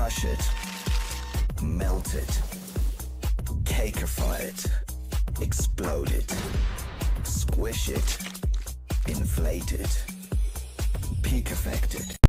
Crush it, melt it, cakeify it, explode it, squish it, inflate it, peak affect it.